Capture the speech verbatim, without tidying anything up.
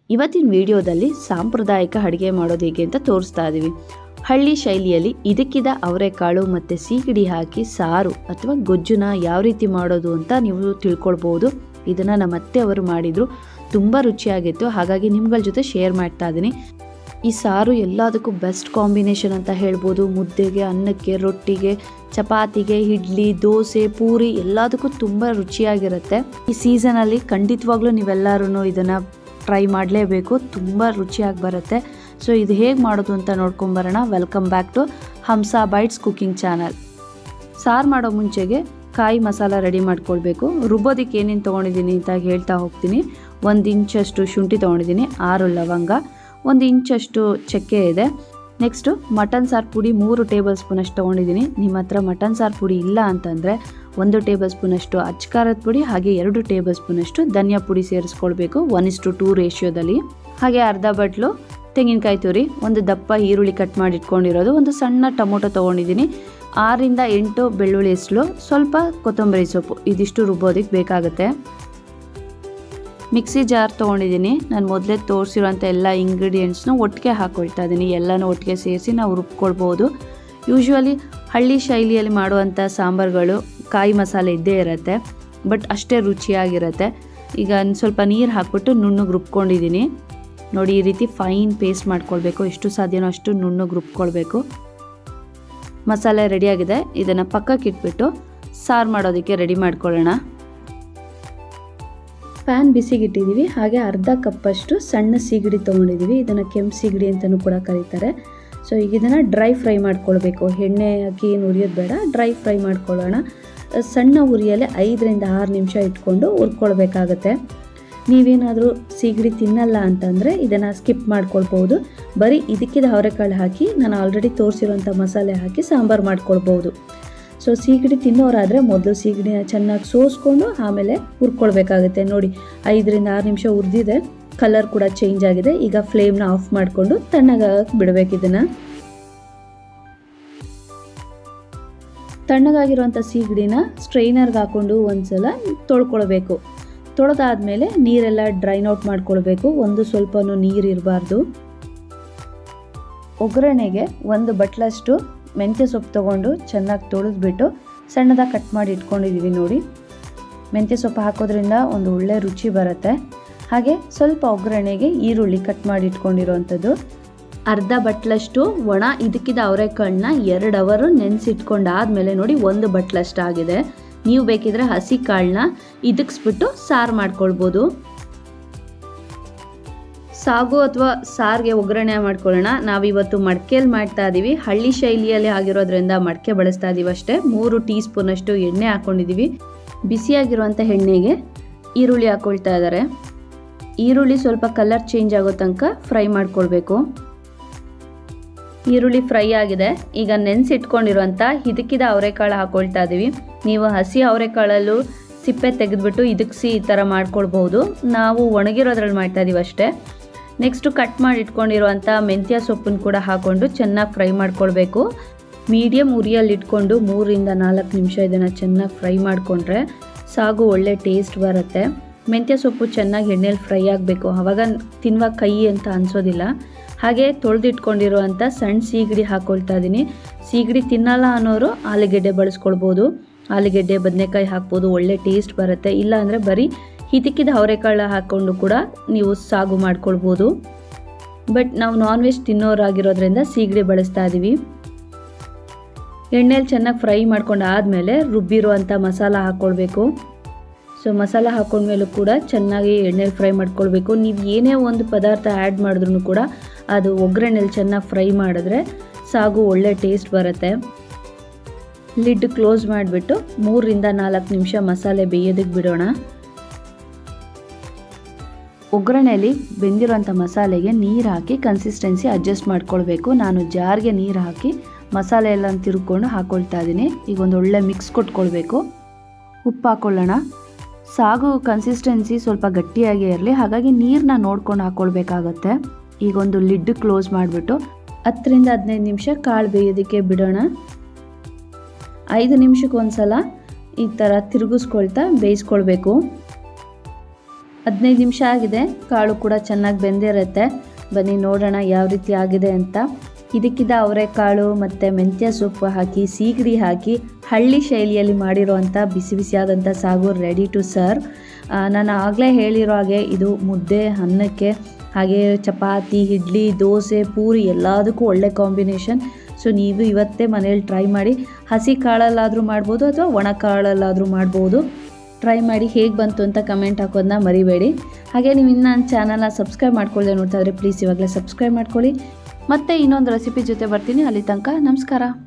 ಇವತ್ತಿನ ವಿಡಿಯೋದಲ್ಲಿ ಸಾಂಪ್ರದಾಯಿಕ ಅಡುಗೆ ಮಾಡೋದು ಹೇಗೆ ಅಂತ ತೋರಿಸ್ತಾ ಇದ್ದೀವಿ. ಹಳ್ಳಿ ಶೈಲಿಯಲ್ಲಿ ಹಿತಿಕಿದ ಅವರೆಕಾಳು ಮತ್ತು ಸೀಗಡಿ ಹಾಕಿ ಸಾರು ಅಥವಾ ಗೊಜ್ಜುನ ಯಾವ ರೀತಿ ಮಾಡೋದು ಅಂತ ನೀವು ತಿಳ್ಕೊಳ್ಬೋದು. ಇದನ್ನು ನಮ್ಮ ಅತ್ತೆ ಅವರು ಮಾಡಿದರು, ತುಂಬ ರುಚಿಯಾಗಿತ್ತು. ಹಾಗಾಗಿ ನಿಮ್ಗಳ ಜೊತೆ ಶೇರ್ ಮಾಡ್ತಾ ಇದ್ದೀನಿ. ಈ ಸಾರು ಎಲ್ಲದಕ್ಕೂ ಬೆಸ್ಟ್ ಕಾಂಬಿನೇಷನ್ ಅಂತ ಹೇಳ್ಬೋದು. ಮುದ್ದೆಗೆ, ಅನ್ನಕ್ಕೆ, ರೊಟ್ಟಿಗೆ, ಚಪಾತಿಗೆ, ಇಡ್ಲಿ, ದೋಸೆ, ಪೂರಿ ಎಲ್ಲದಕ್ಕೂ ತುಂಬ ರುಚಿಯಾಗಿರುತ್ತೆ. ಈ ಸೀಸನಲ್ಲಿ ಖಂಡಿತವಾಗ್ಲೂ ನೀವೆಲ್ಲರೂ ಇದನ್ನು ಟ್ರೈ ಮಾಡಲೇಬೇಕು, ತುಂಬ ರುಚಿಯಾಗಿ ಬರುತ್ತೆ. ಸೊ ಇದು ಹೇಗೆ ಮಾಡೋದು ಅಂತ ನೋಡ್ಕೊಂಬರೋಣ. Welcome back to Hamsa bytes cooking channel. ಸಾರು ಮಾಡೋ ಮುಂಚೆಗೆ ಕಾಯಿ ಮಸಾಲ ರೆಡಿ ಮಾಡ್ಕೊಳ್ಬೇಕು. ರುಬ್ಬೋದಕ್ಕೆ ಏನೇನು ತೊಗೊಂಡಿದ್ದೀನಿ ಅಂತ ಹೇಳ್ತಾ ಹೋಗ್ತೀನಿ. ಒಂದು ಇಂಚಷ್ಟು ಶುಂಠಿ ತೊಗೊಂಡಿದ್ದೀನಿ, ಆರು ಲವಂಗ, ಒಂದು ಇಂಚಷ್ಟು ಚಕ್ಕೆ ಇದೆ. ನೆಕ್ಸ್ಟು ಮಟನ್ ಸಾರು ಪುಡಿ ಮೂರು ಟೇಬಲ್ ಸ್ಪೂನಷ್ಟು ತೊಗೊಂಡಿದ್ದೀನಿ. ನಿಮ್ಮ ಹತ್ರ ಮಟನ್ ಸಾರು ಪುಡಿ ಇಲ್ಲ ಅಂತಂದರೆ ಒಂದು ಟೇಬಲ್ ಸ್ಪೂನಷ್ಟು ಅಚ್ಕಾರದ ಪುಡಿ ಹಾಗೆ ಎರಡು ಟೇಬಲ್ ಸ್ಪೂನಷ್ಟು ಧನಿಯಾ ಪುಡಿ ಸೇರಿಸ್ಕೊಳ್ಬೇಕು, ಒನ್ ಇಸ್ಟು ಟೂ ರೇಷಿಯೋದಲ್ಲಿ. ಹಾಗೆ ಅರ್ಧ ಬಟ್ಲು ತೆಂಗಿನಕಾಯಿ ತುರಿ, ಒಂದು ದಪ್ಪ ಈರುಳ್ಳಿ ಕಟ್ ಮಾಡಿ ಇಟ್ಕೊಂಡಿರೋದು, ಒಂದು ಸಣ್ಣ ಟೊಮೊಟೊ ತೊಗೊಂಡಿದ್ದೀನಿ, ಆರರಿಂದ ಎಂಟು ಬೆಳ್ಳುಳ್ಳಿ ಹೆಸರು, ಸ್ವಲ್ಪ ಕೊತ್ತಂಬರಿ ಸೊಪ್ಪು. ಇದಿಷ್ಟು ರುಬ್ಬೋದಕ್ಕೆ ಬೇಕಾಗುತ್ತೆ. ಮಿಕ್ಸಿ ಜಾರ್ ತೊಗೊಂಡಿದ್ದೀನಿ. ನಾನು ಮೊದಲೇ ತೋರಿಸಿರೋಂಥ ಎಲ್ಲ ಇಂಗ್ರೀಡಿಯೆಂಟ್ಸ್ನ ಒಟ್ಟಿಗೆ ಹಾಕ್ಕೊಳ್ತಾ ಇದ್ದೀನಿ. ಎಲ್ಲನೂ ಒಟ್ಟಿಗೆ ಸೇರಿಸಿ ನಾವು ರುಬ್ಕೊಳ್ಬೋದು. ಯೂಶ್ವಲಿ ಹಳ್ಳಿ ಶೈಲಿಯಲ್ಲಿ ಮಾಡುವಂಥ ಸಾಂಬಾರುಗಳು ಕಾಯಿ ಮಸಾಲೆ ಇದ್ದೇ ಇರುತ್ತೆ, ಬಟ್ ಅಷ್ಟೇ ರುಚಿಯಾಗಿರುತ್ತೆ. ಈಗ ಸ್ವಲ್ಪ ನೀರು ಹಾಕ್ಬಿಟ್ಟು ನುಣ್ಣಗೆ ರುಬ್ಕೊಂಡಿದ್ದೀನಿ. ನೋಡಿ, ಈ ರೀತಿ ಫೈನ್ ಪೇಸ್ಟ್ ಮಾಡ್ಕೊಳ್ಬೇಕು. ಎಷ್ಟು ಸಾಧ್ಯನೋ ಅಷ್ಟು ನುಣ್ಣಗೆ ರುಬ್ಕೊಳ್ಬೇಕು. ಮಸಾಲೆ ರೆಡಿಯಾಗಿದೆ. ಇದನ್ನು ಪಕ್ಕಕ್ಕೆ ಇಟ್ಬಿಟ್ಟು ಸಾರು ಮಾಡೋದಕ್ಕೆ ರೆಡಿ ಮಾಡ್ಕೊಳ್ಳೋಣ. ಪ್ಯಾನ್ ಬಿಸಿಗಿಟ್ಟಿದ್ದೀವಿ. ಹಾಗೆ ಅರ್ಧ ಕಪ್ಪಷ್ಟು ಸಣ್ಣ ಸೀಗಡಿ ತೊಗೊಂಡಿದ್ದೀವಿ. ಇದನ್ನು ಕೆಂಪು ಸೀಗಡಿ ಅಂತಲೂ ಕೂಡ ಕರೀತಾರೆ. ಸೊ ಈಗ ಇದನ್ನು ಡ್ರೈ ಫ್ರೈ ಮಾಡ್ಕೊಳ್ಬೇಕು. ಎಣ್ಣೆ ಹಾಕಿ ಏನು ಉರಿಯೋದು ಬೇಡ, ಡ್ರೈ ಫ್ರೈ ಮಾಡ್ಕೊಳ್ಳೋಣ. ಸಣ್ಣ ಉರಿಯಲ್ಲೇ ಐದರಿಂದ ಆರು ನಿಮಿಷ ಇಟ್ಕೊಂಡು ಹುರ್ಕೊಳ್ಬೇಕಾಗತ್ತೆ. ನೀವೇನಾದರೂ ಸೀಗಡಿ ತಿನ್ನಲ್ಲ ಅಂತಂದರೆ ಇದನ್ನು ಸ್ಕಿಪ್ ಮಾಡ್ಕೊಳ್ಬೋದು. ಬರೀ ಹಿತಿಕಿದ ಅವರೆಕಾಳು ಹಾಕಿ ನಾನು ಆಲ್ರೆಡಿ ತೋರಿಸಿರೋಂಥ ಮಸಾಲೆ ಹಾಕಿ ಸಾಂಬಾರು ಮಾಡ್ಕೊಳ್ಬೋದು. ಸೊ ಸೀಗಡಿ ತಿನ್ನೋರಾದರೆ ಮೊದಲು ಸೀಗಡಿನ ಚೆನ್ನಾಗಿ ಸೋಸ್ಕೊಂಡು ಆಮೇಲೆ ಹುರ್ಕೊಳ್ಬೇಕಾಗುತ್ತೆ. ನೋಡಿ, ಐದರಿಂದ ಆರು ನಿಮಿಷ ಹುರಿದಿದೆ, ಕಲರ್ ಕೂಡ ಚೇಂಜ್ ಆಗಿದೆ. ಈಗ ಫ್ಲೇಮ್ನ ಆಫ್ ಮಾಡಿಕೊಂಡು ತಣ್ಣಗಾಗಕ್ಕೆ ಬಿಡಬೇಕು. ಇದನ್ನು ತಣ್ಣಗಾಗಿರುವಂಥ ಸೀಗಡಿನ ಸ್ಟ್ರೈನರ್ಗೆ ಹಾಕ್ಕೊಂಡು ಒಂದ್ಸಲ ತೊಳ್ಕೊಳ್ಬೇಕು. ತೊಳೆದಾದ್ಮೇಲೆ ನೀರೆಲ್ಲ ಡ್ರೈನ್ ಔಟ್ ಮಾಡ್ಕೊಳ್ಬೇಕು. ಒಂದು ಸ್ವಲ್ಪನೂ ನೀರು ಇರಬಾರ್ದು. ಒಗ್ಗರಣೆಗೆ ಒಂದು ಬಟ್ಲಷ್ಟು ಮೆಂತ್ಯ ಸೊಪ್ಪು ತೊಗೊಂಡು ಚೆನ್ನಾಗಿ ತೊಳೆದ್ಬಿಟ್ಟು ಸಣ್ಣದಾಗಿ ಕಟ್ ಮಾಡಿ ಇಟ್ಕೊಂಡಿದ್ದೀವಿ. ನೋಡಿ, ಮೆಂತ್ಯ ಸೊಪ್ಪು ಹಾಕೋದ್ರಿಂದ ಒಂದು ಒಳ್ಳೆ ರುಚಿ ಬರುತ್ತೆ. ಹಾಗೆ ಸ್ವಲ್ಪ ಒಗ್ಗರಣೆಗೆ ಈರುಳ್ಳಿ ಕಟ್ ಮಾಡಿ ಇಟ್ಕೊಂಡಿರೋವಂಥದ್ದು, ಅರ್ಧ ಬಟ್ಲಷ್ಟು ಒಣ ಹಿತಿಕಿದ ಅವರೆಕಾಳನ್ನ ಎರಡು ಅವರು ನೆನೆಸಿಟ್ಕೊಂಡಾದ್ಮೇಲೆ ನೋಡಿ ಒಂದು ಬಟ್ಲಷ್ಟು ಆಗಿದೆ. ನೀವು ಬೇಕಿದ್ರೆ ಹಸಿ ಕಾಳನ್ನ ಇದಕ್ಸ್ಬಿಟ್ಟು ಸಾರು ಮಾಡ್ಕೊಳ್ಬೋದು. ಸಾಗು ಅಥವಾ ಸಾರಿಗೆ ಒಗ್ಗರಣೆ ಮಾಡ್ಕೊಳ್ಳೋಣ. ನಾವಿವತ್ತು ಮಡಕೆಯಲ್ಲಿ ಮಾಡ್ತಾ ಇದ್ದೀವಿ. ಹಳ್ಳಿ ಶೈಲಿಯಲ್ಲಿ ಆಗಿರೋದ್ರಿಂದ ಮಡಕೆ ಬಳಸ್ತಾ ಇದ್ದೀವಿ ಅಷ್ಟೇ. ಮೂರು ಟೀ ಸ್ಪೂನಷ್ಟು ಎಣ್ಣೆ ಹಾಕ್ಕೊಂಡಿದ್ದೀವಿ. ಬಿಸಿಯಾಗಿರುವಂಥ ಎಣ್ಣೆಗೆ ಈರುಳ್ಳಿ ಹಾಕ್ಕೊಳ್ತಾ ಇದ್ದಾರೆ. ಈರುಳ್ಳಿ ಸ್ವಲ್ಪ ಕಲರ್ ಚೇಂಜ್ ಆಗೋ ತನಕ ಫ್ರೈ ಮಾಡ್ಕೊಳ್ಬೇಕು. ಈರುಳ್ಳಿ ಫ್ರೈ ಆಗಿದೆ. ಈಗ ನೆನೆಸಿಟ್ಕೊಂಡಿರುವಂಥ ಹಿತಿಕಿದ ಅವರೆಕಾಳು ಹಾಕ್ಕೊಳ್ತಾ ಇದ್ದೀವಿ. ನೀವು ಹಸಿ ಅವರೆಕಾಳಲ್ಲೂ ಸಿಪ್ಪೆ ತೆಗೆದುಬಿಟ್ಟು ಇದಕ್ಸಿ ಈ ಥರ ಮಾಡ್ಕೊಳ್ಬೋದು. ನಾವು ಒಣಗಿರೋದ್ರಲ್ಲಿ ಮಾಡ್ತಾ ಇದ್ದೀವಿ ಅಷ್ಟೇ. ನೆಕ್ಸ್ಟು ಕಟ್ ಮಾಡಿ ಇಟ್ಕೊಂಡಿರುವಂಥ ಮೆಂತ್ಯ ಸೊಪ್ಪನ್ನು ಕೂಡ ಹಾಕ್ಕೊಂಡು ಚೆನ್ನಾಗಿ ಫ್ರೈ ಮಾಡ್ಕೊಳ್ಬೇಕು. ಮೀಡಿಯಮ್ ಉರಿಯಲ್ಲಿ ಇಟ್ಕೊಂಡು ಮೂರರಿಂದ ನಾಲ್ಕು ನಿಮಿಷ ಇದನ್ನು ಚೆನ್ನಾಗಿ ಫ್ರೈ ಮಾಡಿಕೊಂಡ್ರೆ ಸಾಗು ಒಳ್ಳೆ ಟೇಸ್ಟ್ ಬರುತ್ತೆ. ಮೆಂತ್ಯ ಸೊಪ್ಪು ಚೆನ್ನಾಗಿ ಎಣ್ಣೆಯಲ್ಲಿ ಫ್ರೈ ಆಗಬೇಕು, ಆವಾಗ ತಿನ್ನುವಾಗ ಕೈ ಅಂತ ಅನಿಸೋದಿಲ್ಲ. ಹಾಗೆ ತೊಳೆದಿಟ್ಕೊಂಡಿರುವಂಥ ಸಣ್ಣ ಸೀಗಡಿ ಹಾಕ್ಕೊಳ್ತಾ ಇದ್ದೀನಿ. ಸೀಗಡಿ ತಿನ್ನಲ್ಲ ಅನ್ನೋರು ಆಲೂಗೆಡ್ಡೆ ಬಳಸ್ಕೊಳ್ಬೋದು. ಆಲೂಗೆಡ್ಡೆ, ಬದನೆಕಾಯಿ ಹಾಕ್ಬೋದು, ಒಳ್ಳೆ ಟೇಸ್ಟ್ ಬರುತ್ತೆ. ಇಲ್ಲ ಅಂದರೆ ಬರೀ ಹಿತಿಕಿದ ಅವರೆಕಾಳು ಹಾಕ್ಕೊಂಡು ಕೂಡ ನೀವು ಸಾಗು ಮಾಡ್ಕೊಳ್ಬೋದು. ಬಟ್ ನಾವು ನಾನ್ ವೆಜ್ ತಿನ್ನೋರಾಗಿರೋದ್ರಿಂದ ಸೀಗಡಿ ಬಳಸ್ತಾ ಇದ್ದೀವಿ. ಎಣ್ಣೆಯಲ್ಲಿ ಚೆನ್ನಾಗಿ ಫ್ರೈ ಮಾಡ್ಕೊಂಡು ಆದಮೇಲೆ ರುಬ್ಬಿರುವಂಥ ಮಸಾಲ ಹಾಕ್ಕೊಳ್ಬೇಕು. ಸೊ ಮಸಾಲ ಹಾಕ್ಕೊಂಡ್ಮೇಲೂ ಕೂಡ ಚೆನ್ನಾಗಿ ಎಣ್ಣೆಲಿ ಫ್ರೈ ಮಾಡ್ಕೊಳ್ಬೇಕು. ನೀವು ಏನೇ ಒಂದು ಪದಾರ್ಥ ಆ್ಯಡ್ ಮಾಡಿದ್ರೂ ಕೂಡ ಅದು ಒಗ್ಗರಣೆಯಲ್ಲಿ ಚೆನ್ನಾಗಿ ಫ್ರೈ ಮಾಡಿದ್ರೆ ಸಾಗು ಒಳ್ಳೆ ಟೇಸ್ಟ್ ಬರುತ್ತೆ. ಲಿಡ್ ಕ್ಲೋಸ್ ಮಾಡಿಬಿಟ್ಟು ಮೂರರಿಂದ ನಾಲ್ಕು ನಿಮಿಷ ಮಸಾಲೆ ಬೇಯೋದಕ್ಕೆ ಬಿಡೋಣ. ಒಗ್ಗರಣೆಯಲ್ಲಿ ಬೆಂದಿರೋಂಥ ಮಸಾಲೆಗೆ ನೀರು ಹಾಕಿ ಕನ್ಸಿಸ್ಟೆನ್ಸಿ ಅಡ್ಜಸ್ಟ್ ಮಾಡ್ಕೊಳ್ಬೇಕು. ನಾನು ಜಾರ್ಗೆ ನೀರು ಹಾಕಿ ಮಸಾಲೆ ಎಲ್ಲ ತಿರುಗ್ಕೊಂಡು ಹಾಕ್ಕೊಳ್ತಾ ಇದ್ದೀನಿ. ಈಗ ಒಂದು ಒಳ್ಳೆ ಮಿಕ್ಸ್ ಕೊಟ್ಕೊಳ್ಬೇಕು. ಉಪ್ಪು ಹಾಕ್ಕೊಳ್ಳೋಣ. ಸಾಗು ಕನ್ಸಿಸ್ಟೆನ್ಸಿ ಸ್ವಲ್ಪ ಗಟ್ಟಿಯಾಗೇ ಇರಲಿ, ಹಾಗಾಗಿ ನೀರನ್ನ ನೋಡ್ಕೊಂಡು ಹಾಕ್ಕೊಳ್ಬೇಕಾಗತ್ತೆ. ಈಗ ಒಂದು ಲಿಡ್ ಕ್ಲೋಸ್ ಮಾಡಿಬಿಟ್ಟು ಹತ್ತರಿಂದ ಹದಿನೈದು ನಿಮಿಷ ಕಾಳು ಬೇಯೋದಕ್ಕೆ ಬಿಡೋಣ. ಐದು ನಿಮಿಷಕ್ಕೆ ಒಂದು ಸಲ ಈ ಥರ ತಿರುಗಿಸ್ಕೊಳ್ತಾ ಬೇಯಿಸ್ಕೊಳ್ಬೇಕು. ಹದಿನೈದು ನಿಮಿಷ ಆಗಿದೆ, ಕಾಳು ಕೂಡ ಚೆನ್ನಾಗಿ ಬೆಂದಿರುತ್ತೆ. ಬನ್ನಿ ನೋಡೋಣ ಯಾವ ರೀತಿ ಆಗಿದೆ ಅಂತ. ಹಿದಿಕಿದ ಅವರೆಕಾಳು ಮತ್ತು ಮೆಂತ್ಯ ಸೊಪ್ಪು ಹಾಕಿ ಸೀಗಡಿ ಹಾಕಿ ಹಳ್ಳಿ ಶೈಲಿಯಲ್ಲಿ ಮಾಡಿರೋವಂಥ ಬಿಸಿ ಬಿಸಿಯಾದಂಥ ಸಾಗು ರೆಡಿ ಟು ಸರ್ವ್. ನಾನು ಆಗಲೇ ಹೇಳಿರೋ ಹಾಗೆ ಇದು ಮುದ್ದೆ, ಅನ್ನಕ್ಕೆ, ಹಾಗೆ ಚಪಾತಿ, ಇಡ್ಲಿ, ದೋಸೆ, ಪೂರಿ ಎಲ್ಲದಕ್ಕೂ ಒಳ್ಳೆ ಕಾಂಬಿನೇಷನ್. ಸೊ ನೀವು ಇವತ್ತೇ ಮನೇಲಿ ಟ್ರೈ ಮಾಡಿ. ಹಸಿ ಕಾಳಲ್ಲಾದರೂ ಮಾಡ್ಬೋದು ಅಥವಾ ಒಣ ಕಾಳಲ್ಲಾದರೂ ಮಾಡ್ಬೋದು. ಟ್ರೈ ಮಾಡಿ ಹೇಗೆ ಬಂತು ಅಂತ ಕಮೆಂಟ್ ಹಾಕೋದನ್ನ ಮರಿಬೇಡಿ. ಹಾಗೆ ನೀವು ಇನ್ನೂ ನನ್ನ ಚಾನಲ್ನ ಸಬ್ಸ್ಕ್ರೈಬ್ ಮಾಡ್ಕೊಳ್ಳದೆ ನೋಡ್ತಾ ಇದ್ರೆ ಪ್ಲೀಸ್ ಇವಾಗಲೇ ಸಬ್ಸ್ಕ್ರೈಬ್ ಮಾಡ್ಕೊಳ್ಳಿ. ಮತ್ತೆ ಇನ್ನೊಂದು ರೆಸಿಪಿ ಜೊತೆ ಬರ್ತೀನಿ. ಅಲ್ಲಿ ತನಕ ನಮಸ್ಕಾರ.